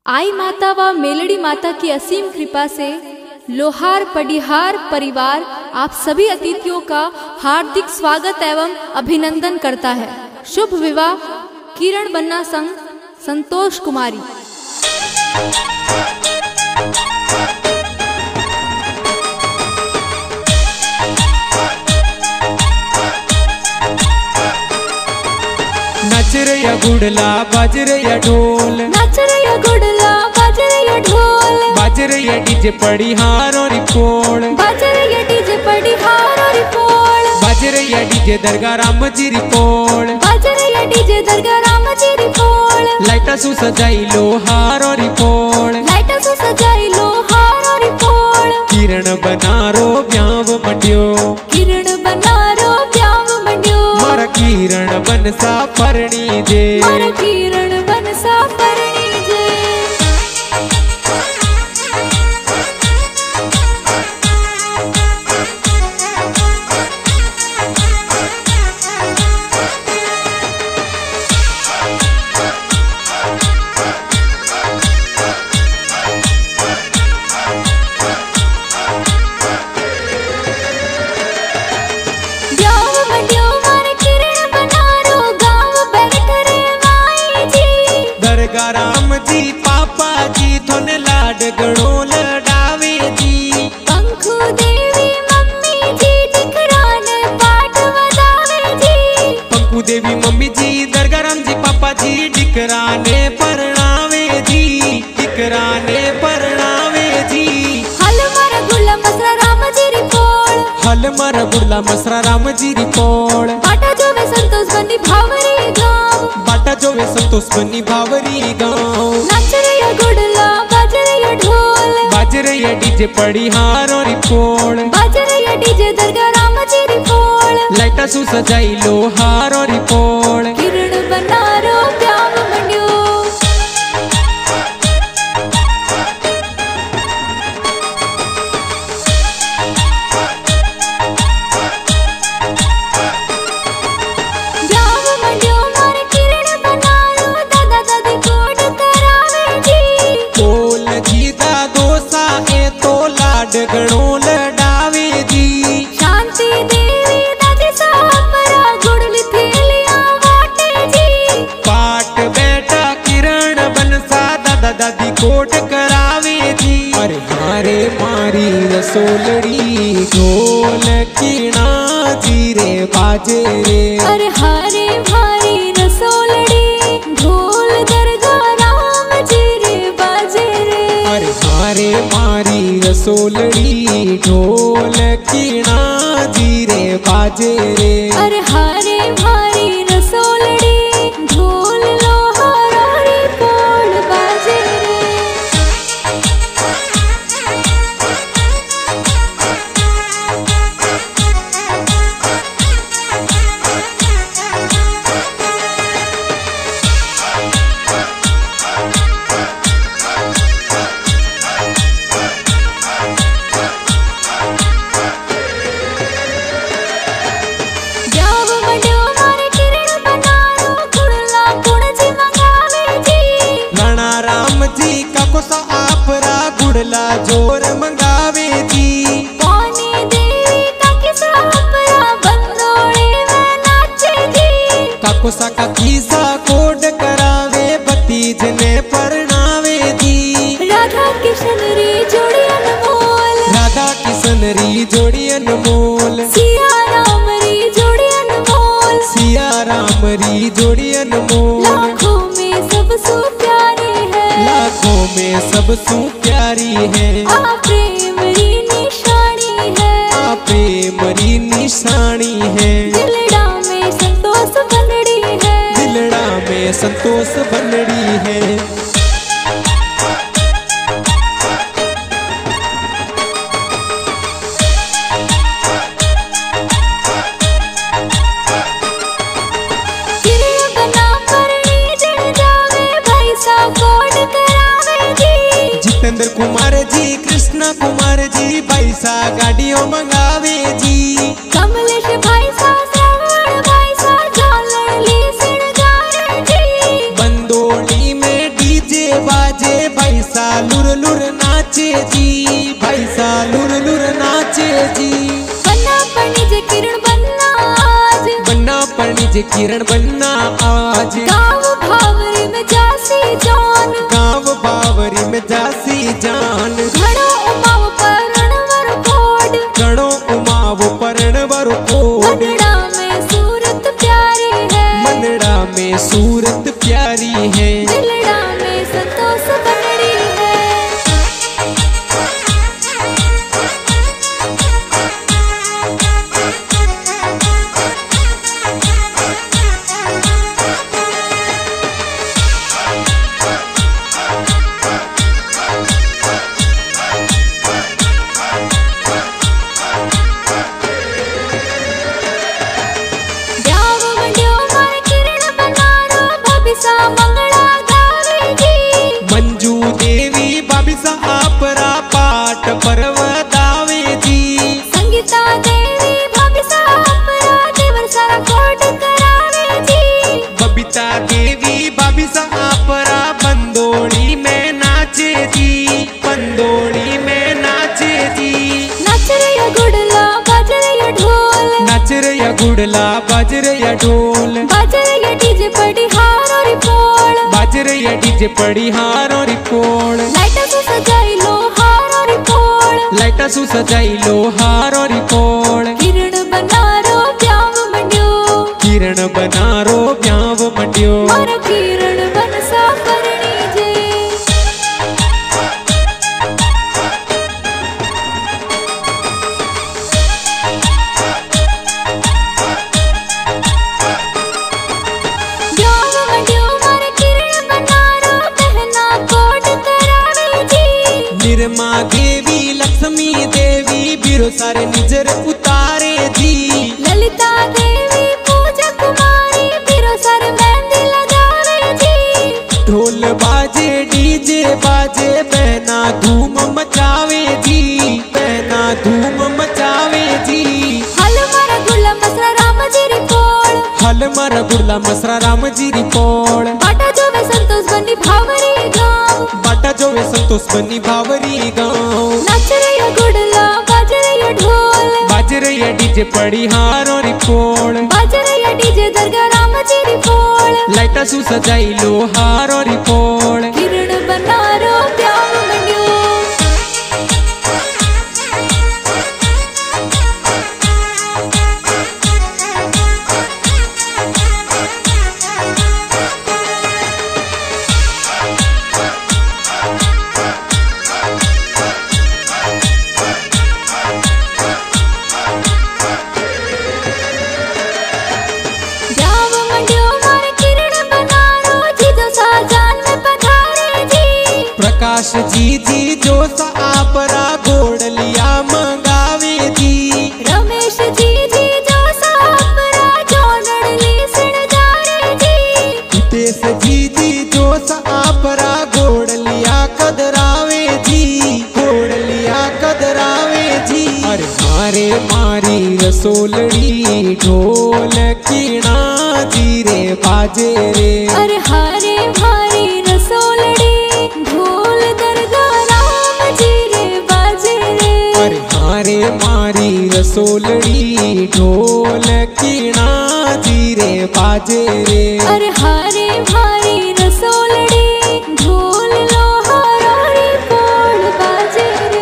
आई माता व मेलड़ी माता की असीम कृपा से लोहार पडिहार परिवार आप सभी अतिथियों का हार्दिक स्वागत एवं अभिनंदन करता है। शुभ विवाह किरण बन्ना संग संतोष कुमारी। नाच रे या गुड़ला बाज रे या ढोल, नाच रे या गुड़ला बाज रे या ढोल, बाज रे या डीजे पडिहार और रिपोल, बाज रे या डीजे पडिहार और रिपोल, बाज रे या डीजे दरगाह राम जी रिपोल, बाज रे या डीजे दरगाह राम जी रिपोल, लाइटा सु सजाई लोहार और रिपोल, लाइटा सु सजाई लोहार और रिपोल, किरण बनारो ब्याव मंड्यो, किरण बनारो ब्याव मंड्यो, मारा किरण बनसा परणी जे, मारा किरण बनसा परणी जे। राम जी पापा जी थोने लाड गणो लडावे जी, पंखु देवी मम्मी जी दिखराने पाठ बजावे जी, पंखु देवी मम्मी जी दरगाह राम जी पापा जी डिकराने परणावे जी, डिकराने परणावे जी। हल मारा गुल्ला मसरा राम जी रिपोल, हल मारा गुल्ला मसरा राम जी रिपोल, बाटा जो वे संतोष बनी भावरी गाँव, बाटा जो वे संतोष बनी भावरी गाँव, नाच रे या गुड़ला बाज रे या ढोल, बाज रे या डीजे पडिहार और रिपोल, बाज रे या डीजे दरगाह राम जी रिपोल, लाइटा सु सजाई लोहार और रिपोल, किरण बनारो ब्याव मंड्यो। गणो लडावे जी, शांति देवी दादी सापरा गुड़ली थेलिया वाटे जी, पाट बेटा किरण बनसा दादा दादी कोट करावे जी। अरे हारे मारी रसोलड़ी ढोल कीणा जी रे बाजे रे, अरे हारे भारी रसोलड़ी ढोल दरगाह राम जी रे बाजे रे, अरे हारे मारी रसोलड़ी ढोल कीणा जी रे बाजे रे, अरे हारे भारी रसोलड़ी ढोल लोहार और रिपोल बाजे रे। गुड़ला जोर मंगावे जी, पानी देवी ताकि सापरा बंदोड़ी में नाचे जी, काको सा का खीसा कोड करावे भतीज ने परणावे जी, राधा किशन री जोड़ी अनमोल, राधा किशन री जोड़ी अनमोल, सिया राम री जोड़ी अनमोल, सिया राम री जोड़ी अनमोल, लाखों में सबसे प्यारी है, लाखों में सबसे प्यारी है, आ प्रेम री निशानी है, आ प्रेम री निशानी है, दिलड़ा में संतोष बनड़ी है, दिलड़ा में संतोष बनड़ी है। जितेंद्र कुमार जी कृष्णा कुमार जी भाई सा गाड़ियों मंगावे जी, कमलेश भाई सा श्रवण भाई सा झालर ली सिंगार जी, बंदोली में डी डीजे किरण बनना आज। गाँव भावरी में जासी जान, गाँव बावरी में जासी जान। घड़ो उमाव परण वर कोड, घड़ो उमाव परण वर कोड। मनड़ा में सूरत प्यारी है, मनड़ा में सूरत प्यारी है। दिलड़ा में संतोष बनड़ी है। मंजू देवी बाबिसा आपरा पाठ परवदावे जी। संगीता देवी बाबिसा आपरा देवर सारा कोट करावे जी। बबीता देवी बाबिसा आपरा बंदोड़ी में नाचे जी। बंदोड़ी में नाचे जी। नाच रे या गुड़ला बाज रे या ढोल, नाच रे या गुड़ला बाज रे या ढोल। बाज रे या डीजे पड़ी हार और पोल, बाज रे या डीजे पड़ी हार और पोल। लाइटा सु सजाई लो हार और पोल, लाइटा सु सजाई लो हार और पोल। किरण बनारो ब्याव मंड्यो, किरण बनारो ब्याव मंड्यो। मारो किरण बनसा करनी जे। ब्याव मंड्यो मारे किरण बनारो बहना कोट करावे जी। निर्मा देवी लक्ष्मी देवी बिरो सारे निजर उतारे जी। ललिता देवी पूजा कुमारी बिरो सर मेहंदी लगावे जी। ढोल बाजे डीजे बाजे बहना धूम मचावे जी। बहना धूम मचावे जी। हल मारा गुला मसरा राम जी री पोल, हल मारा गुड़ला मसरा राम जी री पोल। बाटा जो वे संतोष बनी भावरी गाँव, बाटा जो वे संतोष बनी भावरी गाँव। नाच रे या गुड़ला बाज रे या ढोल, बाज रे या डीजे पड़ी हार और पोल। बाज रे या डीजे दरगाह राम जी री पोल। लाइटा सु सजाई लो हार और पोल। किरण बनारो ब्याव मंड्यो, ब्याव मंड्यो मारे किरण बनारो जीजो साजान में पधारे जी। प्रकाश जी जी जो सा आपरा गोड़लिया मंगावे जी। रमेश जी जी जो सापरा जोड़न ली सिणगारे जी। हितेश जी जी जो सा आपरा गोड़लिया कदरावे जी। गोड़लिया कदरावे जी। अरे मारे मारी रसोलड़ी ढोल कीणा जी रे बाजे रे। अरे हारे भारी रसोलड़ी ढोल दरगाह राम जी रे बाजे रे। अरे हारे मारी रसोलड़ी ढोल कीणा जी रे बाजे रे। अरे हारे भारी रसोलड़ी ढोल लोहारी पोल बाजे रे।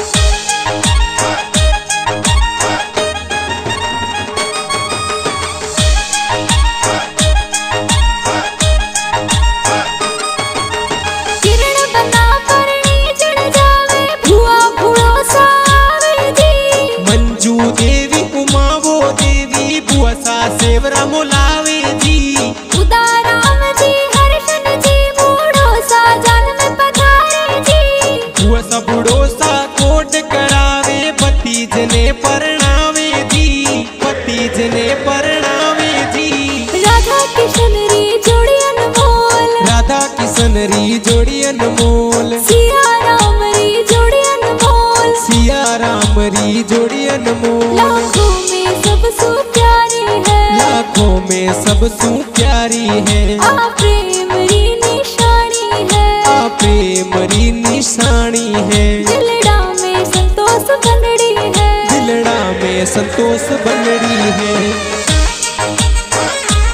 किरण बना परणी जड़ जावे, भुआ भुड़ो सावे जी। मंजू देवी उमावो देवी बुआ सा सेवरा मोलावे जी। उदाराम जी हर्षन जी बूढ़ो सा जान में पधारे जी। बुआ सा बूढ़ो सा कोट करावे भतीज ने परणावे जी। भतीज ने परणावे जी। राधा किशन री जोड़ी अनमोल, राधा किशन री जोड़ी अनमोल। सिया राम री जोड़ी अनमोल। सिया राम री जोड़ी अनमोल। लाखों में सबसे प्यारी है, लाखों में सबसे प्यारी है। आ प्रेम री निशानी है, आ प्रेम री निशानी है। दिलड़ा में संतोष बनड़ी है, दिलड़ा में संतोष बनड़ी है।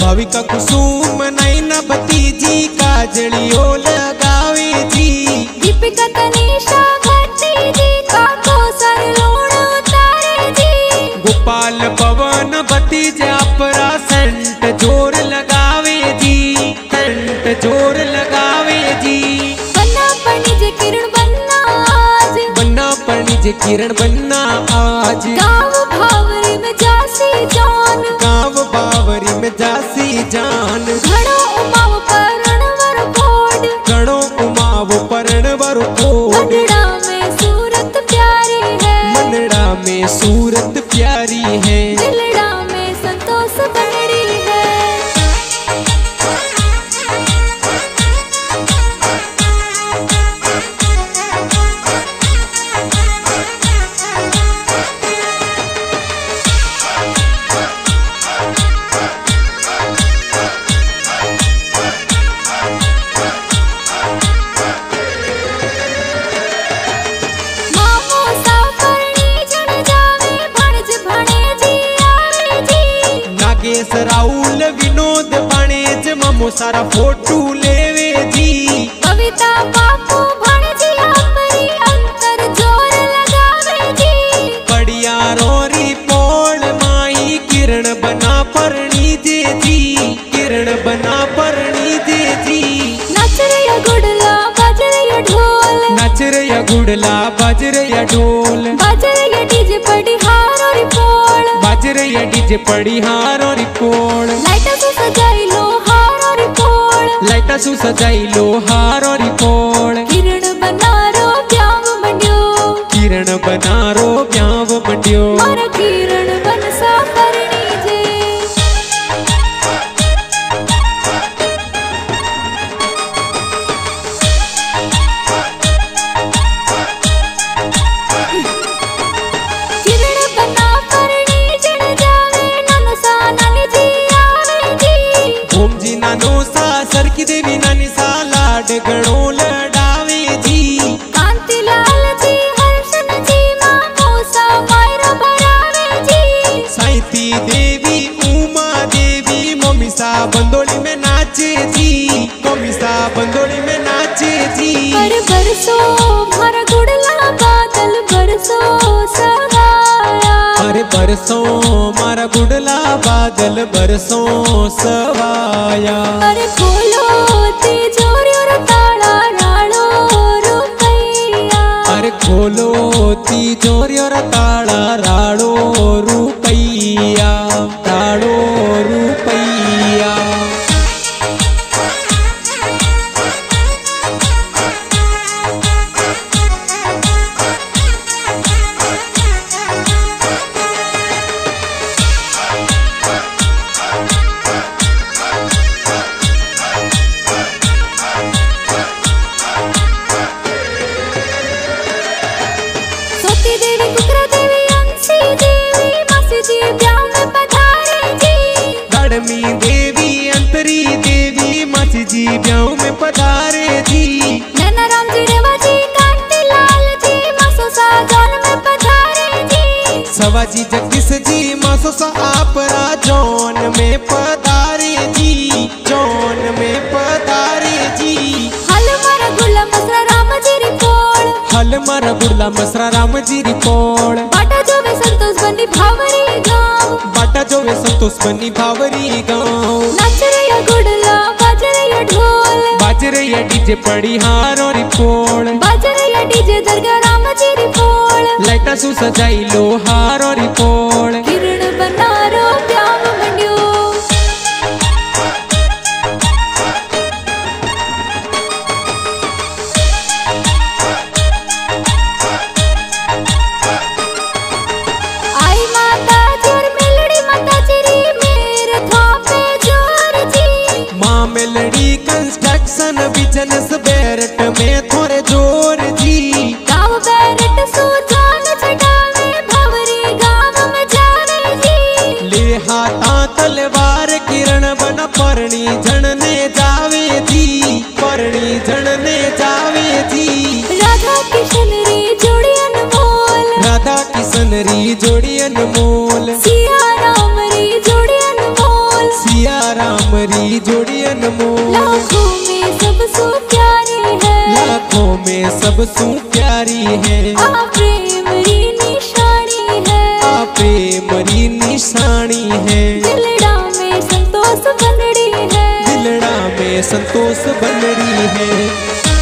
भाविका कुसुम नैना भतीजी काजलियो लगावे जी। दीपिका तनीषा भतीजी का कोसर लूण उतारे जी। गोपाल पवन भतीजे अपरा सेंट जोर लगावे जी, सेंट जोर लगावे जी। बन्ना पणिज किरण बन्ना आज, बन्ना पणिज किरण बन्ना आज। गाँव भावरी में जासी जान, गाँव बावरी में जासी जान। घणो उमाव परणवर कोड, घणो उमाव परणवर कोड। मनड़ा में सूरत प्यारी है, मनड़ा में सूरत प्यारी है। दिलड़ा में संतोष बनड़ी है। राहुल विनोद बणेज ममो सारा फोटो लेवे जी। कविता बापू भणजी अपनी अंतर जोर लगावे जी। बढ़िया रोरी पोल माई किरण बना परणी जे जी, किरण बना परणी जे जी। नच रया गुड़ला बज रया ढोल, नच रया गुड़ला बज रया ढोल। बज रया डीजे पड़ी हार और पोल, बज रया डीजे पड़ी हार और पोल। लाइटा सु सजाई लो हार और पोल, लाइटा सु सजाई लो हार और पोल। किरण बनारो ब्याव मंड्यो, किरण बनारो ब्याव मंड्यो। मारा किरण बनसा करणी जे। किरण बना करणी जण जावे, ननसा नानी जी आवे जी। ओम जी नानो सा सरकी देवी नानी सा लाड गणो लडावे जी। कांतिलाल जी हर्षन जी मामो सा मायरा भरावे जी। साईती देवी उमा देवी मम्मी सा बंदोली में नाचे जी, मम्मी सा बंदोली में नाचे जी। पर बरसो मारा गुड़ला बादल बरसो सवाया। अरे बरसों मारा गुडला बादल बरसों सवाया। अरे खोलो तिजोरी और ताला राड़ो रुपैया। अरे खोलो तिजोरी और ताला राड़ो रुपैया, राड़ो रुपैया। सोती देवी कुकरा देवी अंशी देवी मासी जी ब्याह में पधारे जी। गड़मी देवी अंतरी देवी मासी जी ब्याह में पधारे जी। नैना राम जी रेवा जी कांतिलाल जी मासो सा जौन में पधारे जी। सवाजी जगदीश जी मासो सा आपरा जौन में पधारे जी, जौन में पधारे जी। हल मारा गुला मसरा राम जी रिपोल, हल मारा गुड़ला मसरा राम जी रिपोल। बाटा जो वे संतोष बनी भावरी गाँव, बाटा जो वे संतोष बनी भावरी गाँव। नच रया गुड़ला बज रया ढोल, बाज रया डीजे पड़ी हार और पोल। बज रया डीजे दरगाह राम जी रिपोल। लाइटा सु सजाई लो हार और पोल। किरण बनारो ब्याव मंड्यो। आई माता जोर मेलड़ी माता चिरी मेरे थापे जोर जी। माँ मेलड़ी कंस्ट्रक्शन बिजनेस बैरट में थोड़े जोर जी। गाँव बैरट सो जान छटावे भवरी गाँव में जावे जी। ले हाथा तलवार किरण बन परणी जनने जावे जी, परणी जनने जावे जी। राधा किशन री जोड़ी अनमोल, राधा किशन री जोड़ी अनमोल। सिया राम री जोड़ी अनमोल, सिया राम री जोड़ी अनमोल। लाखों में सबसे प्यारी है, लाखों में सबसे प्यारी है। आ प्रेम री निशानी है, आ प्रेम री निशानी है। दिलड़ा में संतोष बनड़ी है, दिलड़ा में संतोष बनड़ी है।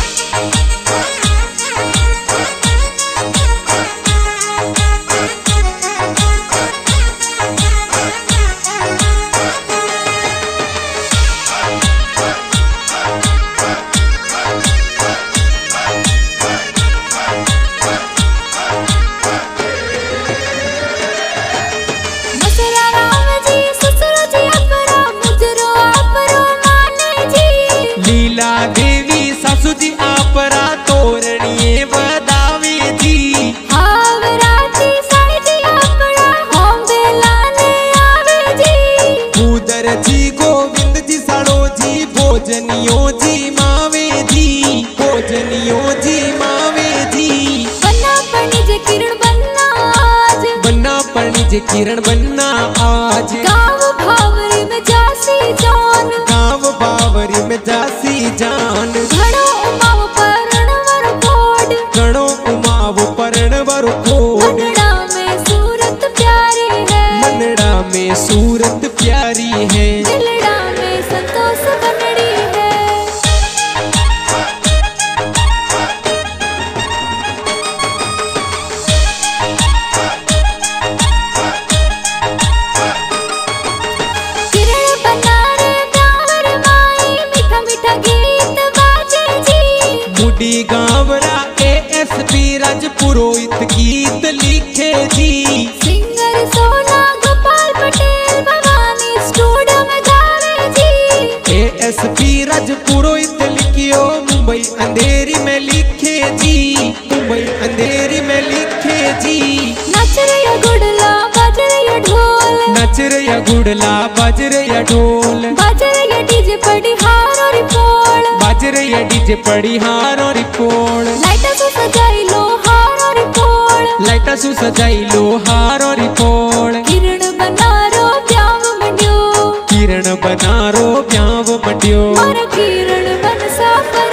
देवी सासू जी आपरा तोरणिए बदावे जी। हावराती साईजी आपरा होम बेलाने आवे जी। उदर जी गोविंद जी साड़ो जी भोजनियो जी मावे जी। भोजनियो जी मावे जी। बन्ना पणिज किरण बन्ना आज, बन्ना पणिज किरण बन्ना आज। गाँव भावरी में जासी जान, गाँव बावरी में जासी जान। घणो उमाव परणवर कोड, घणो उमाव परणवर कोड। मनड़ा में सूरत प्यारी है, मनड़ा में सूरत प्यारी है। दिलड़ा में संतोष बनड़ी है। किरण बनारे गाँवर माई, मीठा मीठा गीत बाजे जी। मुडी गावरा ASP राज पुरोहित गीत लिखे जी। सिंगर सोना गोपाल पटेल भवानी स्टूडियो में गावे जी। ASP राज पुरोहित लिखियो मुंबई अंधेरी में लिखे जी। मुंबई अंधेरी में लिखे जी। नच रही गुड़ला बज रही ढोल, नच रहा गुड़ला बज रहा ढोल। बज रही डीजे पड़ी हार और पोल, बज रहा डीजे पड़ी हार और पोल। लाइटा से सजाई लो हार और पोल, लाइटा सु सजाई लो हार और पोल। किरण बनारो ब्याव मंड्यो, किरण बनारो ब्याव मंड्यो। मारा किरण बन सा पर